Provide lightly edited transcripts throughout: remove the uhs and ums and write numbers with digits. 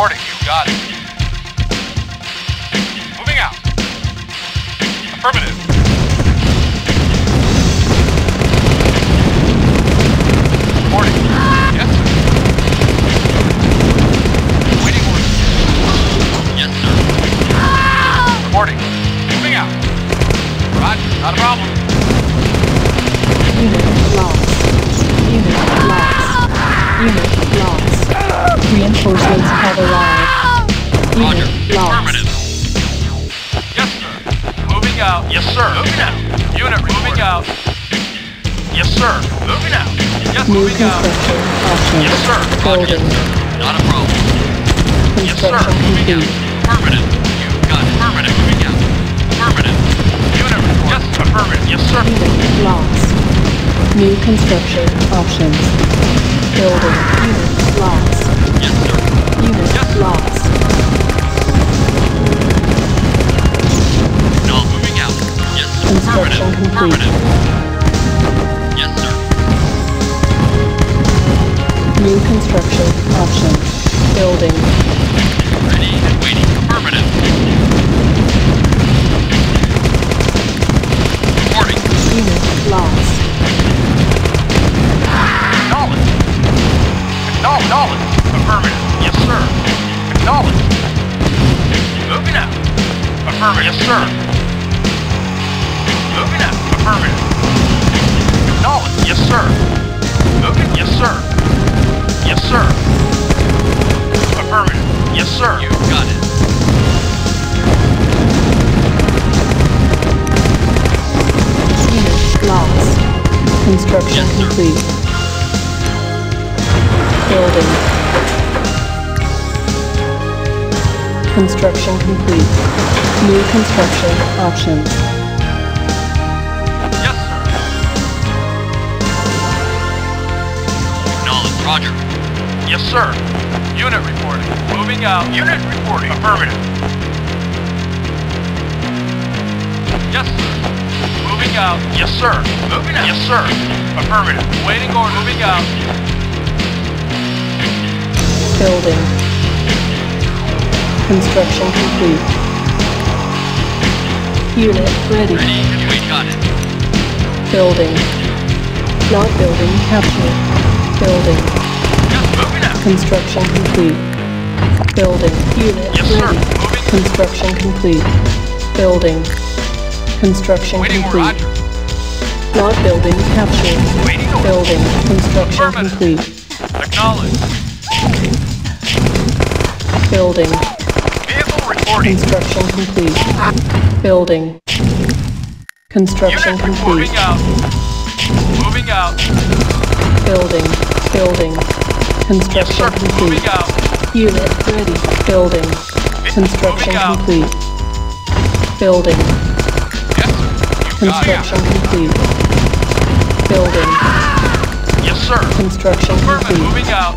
Reporting. You got it. Moving out. Affirmative. Reporting. Yes, sir. Waiting orders. Yes, sir. Reporting. Moving out. Roger. Not a problem. Unit lost. Unit lost. Unit lost. Reinforcements have arrived. Roger. Unit lost. Affirmative. Yes, sir. Moving out. Yes, sir. Moving out. Unit moving out. Yes, sir. Moving out. Yes, New moving out. construction options. Yes, sir. Roger. Building. Not a problem. Yes, sir. Construction Moving out. complete. Affirmative. You got it. Affirmative. Moving out. Affirmative. Unit report. Yes, affirmative. Yes, sir. Unit lost. New construction options. Building. Unit lost. Yes, sir. Unit Yes. lost. No, moving out. Yes, sir. Construction Affirmative. complete. Affirmative. Yes, sir. New construction options. Building. Ready and waiting. Affirmative. Reporting. Unit lost. Acknowledge. Acknowledge. Affirmative. Yes, sir. Acknowledge. Moving out. Affirmative. Yes, sir. Moving out. Affirmative. Acknowledge. Yes, sir. Moving. Yes, sir. Yes, sir. Affirmative. Yes, sir. You got it. Unit lost. Construction Yes, sir. complete. Building. Construction complete. New construction options. Yes, sir. Acknowledge. Roger. Yes, sir. Unit reporting. Moving out. Unit reporting. Affirmative. Yes, sir. Moving out. Yes, sir. Moving out. Yes, sir. Affirmative. Waiting order. Moving out. Building. Construction complete. Unit ready. Ready. You ain't got it. Building. Not building captured. Building. Yes, moving out. Construction complete. Building. Unit Yes, sir. ready. Moving. Construction complete. Building. Construction Waiting order. complete. Roger. Not building captured. Waiting order. Building. Construction Affirmative. complete. Acknowledge. Building. Vehicle reporting. Construction complete. Building. Construction Unit complete. moving out. Moving out. Building. Building. Yes, Construction sir. complete. Moving out. Unit ready. Building. Construction Moving out. complete. Building. Yes, sir. You got Construction it. complete. Building. Yes, sir. Construction Affirmative. complete. Moving out.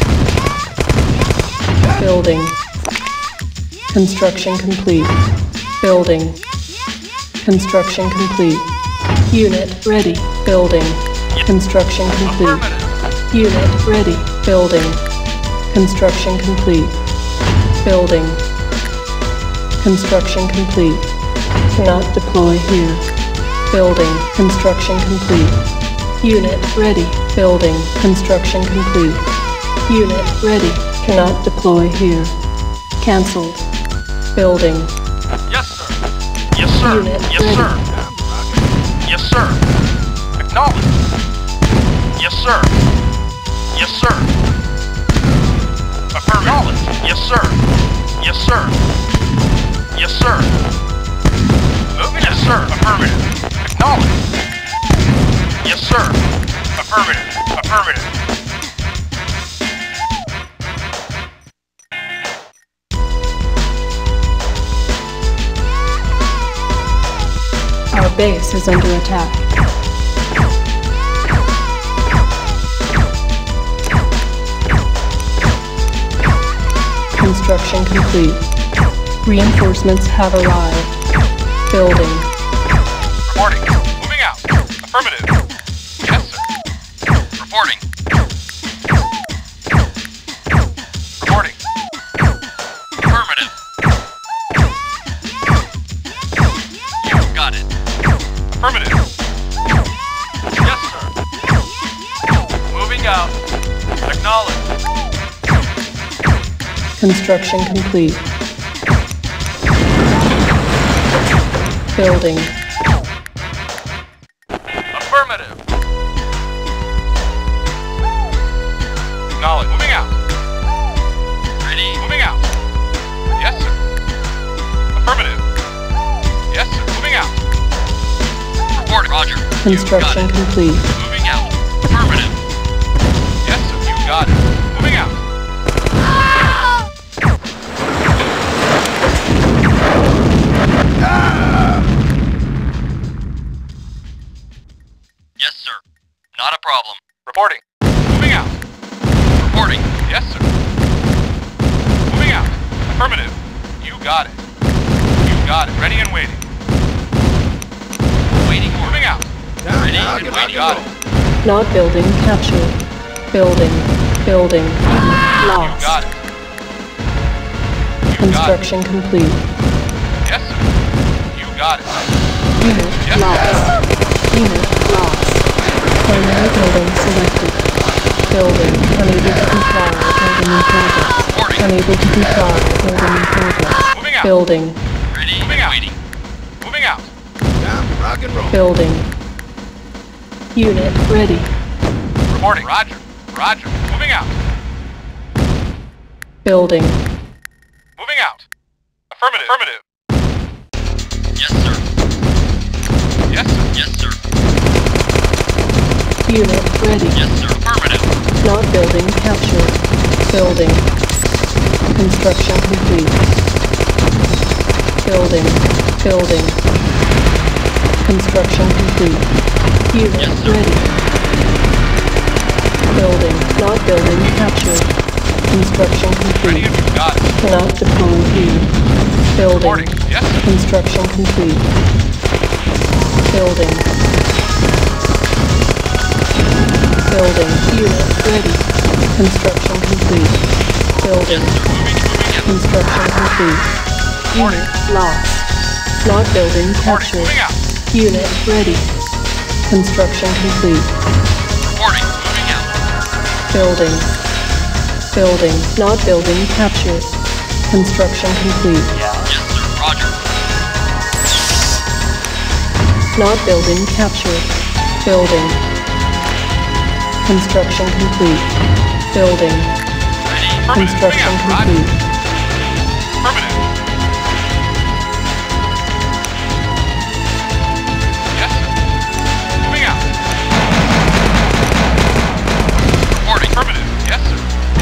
Building. Construction complete. Building. Construction complete. Unit ready. Building. Construction complete. Affirmative. Unit ready. Building. Construction complete. Building. Construction complete. Cannot deploy here. Building. Construction complete. Unit ready. Building. Construction complete. Unit ready. Cannot deploy here. Cancelled. Building. Yes, sir. Yes, sir. Unit Yes, ready. sir. Yes, sir. Acknowledge. Yes, sir. Yes, sir. Affirmative. Yes, sir. Yes, sir. Yes, sir. Moving. Yes, sir. Affirmative. Acknowledge. Yes, sir. Affirmative. Affirmative. Our base is under attack. Construction complete. Reinforcements have arrived. Building. Reporting. Moving out. Affirmative. Yes, sir. Reporting. Reporting. Moving out. Acknowledge. Construction complete. Building. Affirmative. Acknowledge. Moving out. Ready. Moving out. Yes, sir. Affirmative. Yes, sir. Moving out. Reporting. Roger. Construction complete. Moving out. Affirmative. Yes, sir. You got it. Moving out. Yes, sir. Not a problem. Reporting. Moving out. Reporting. Yes, sir. Moving out. Affirmative. You got it. You got it. Ready and waiting. Waiting. Moving out. Ready and waiting. Got it. Not building captured. Building. Building. You Lost. got it. You Construction complete. got it. Yes, sir. You got it. Unit Yes, lost. Unit lost. Primary building selected. Building unable to comply. Building in progress. Reporting. Unable to comply. Building in progress. Moving out. Building. Ready. Moving out. Waiting. Moving out. Now, rock and roll. Building. Unit ready. Reporting. Roger. Roger. Moving out. Building. Moving out. Affirmative. Affirmative. Yes, sir. Yes, sir. Yes, sir. Unit ready. Yes, sir. Affirmative. Not building captured. Building. Construction complete. Building. Building. Construction complete. Unit Yes, sir. ready. Building. Not building captured. Construction Ready complete. if you got it. Cannot deploy here. Building. Reporting. Yes, sir. Construction complete. Building. Building. Unit ready. Construction complete. Yes, Building. sir. Moving in. Construction complete. Unit lost. Not building Reporting. captured. Moving out. Unit ready. Construction complete. Reporting. Moving out. Building. Building. Not building captured. Construction complete. Yes, sir. Roger. Not building captured. Building. Construction complete. Building. Ready. Affirmative. Construction Moving out. complete. Roger. Affirmative. Yes, sir. Moving out. Reporting. Affirmative. Yes, sir.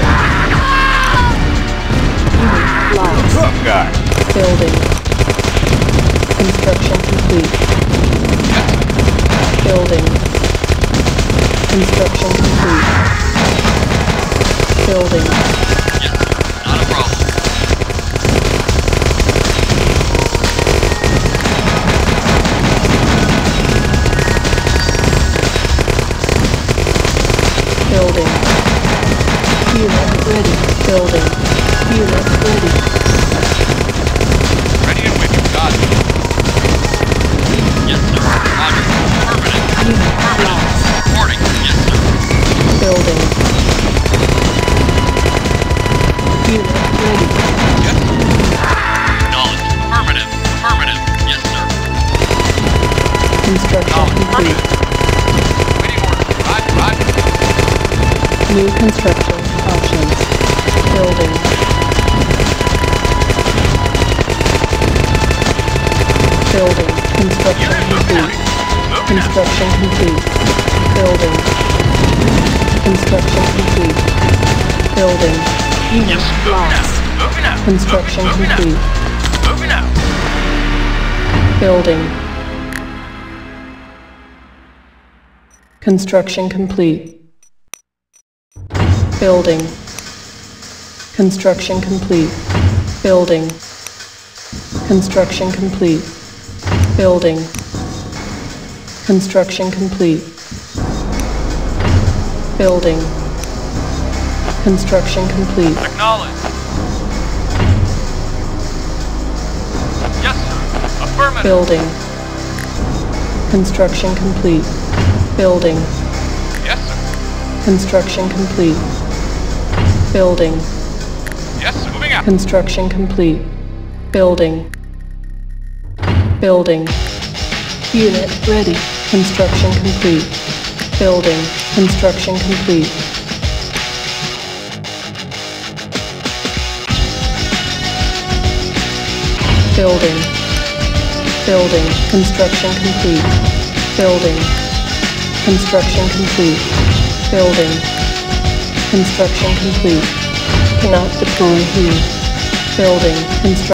Unit lost. Tough guy. Building. Construction complete. Yes, sir. Building. Construction complete. Building. Yes, sir. Not a problem. Building. Unit ready. Building. Unit ready. Ready and with you. Got it. Yes, sir. Roger. Affirmative. Unit lost. Reporting. Yes, sir. Building. Unit ready. Yes, sir. Acknowledge. Affirmative. Affirmative. Yes, sir. Construction Acknowledge. complete. Affirmative. Waiting order. Roger. Roger. New construction options. Building. Building. Construction Unit moving out. complete. Moving out. Construction complete. Building. Construction complete. Building. Unit Yes, moving out. lost. Moving out. Construction Moving out. complete. Moving out. Building. Construction complete. Building. Construction complete. Building. Construction complete. Building. Construction complete. Building. Construction complete. Acknowledge. Yes, sir. Affirmative. Building. Construction complete. Building. Yes, sir. Construction complete. Building. Yes, moving out. Construction complete. Building. Building. Unit ready. Construction complete. Building. Construction complete. Building. Building. Construction complete. Building. Construction complete. Building. Construction complete. Cannot deploy here. Building. Construction.